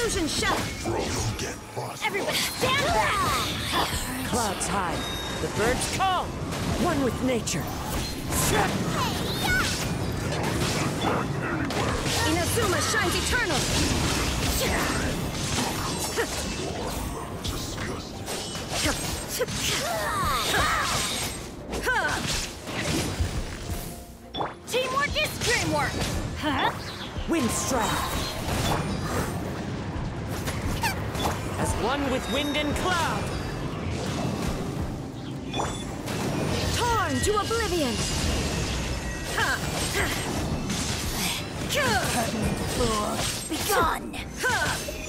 Fusion shot! Get lost. Everybody stand back! Clouds high. The birds call. One with nature. Inazuma shines eternal! Teamwork is dreamwork! Huh? Wind strike. As one with wind and cloud. Torn to oblivion! Fool, begone!